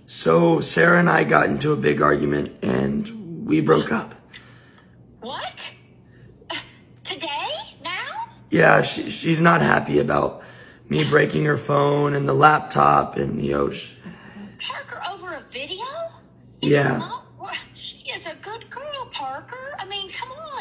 So Sarah and I got into a big argument and we broke up. What? Today? Now? Yeah, she's not happy about me breaking her phone and the laptop and, Parker, over a video? yeah. Mom, she is a good girl, Parker. I mean, come on.